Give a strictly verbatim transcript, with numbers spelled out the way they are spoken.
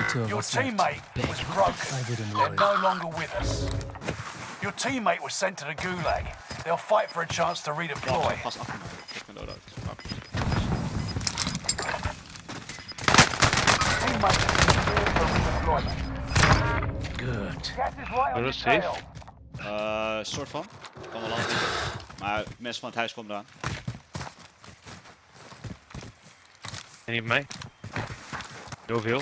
to have Your effect. teammate Big. was broken. I didn't They're worry. no longer with us. Your teammate was sent to the gulag. They'll fight for a chance to redeploy. Pas achter me. Ik ben dood. Teammate is cleared for redeployment. Good. Gas is right on your safe? tail. Uh, soort van. Kan wel lastig. Maar mensen van het huis komen eraan. En niet mij. Heel veel.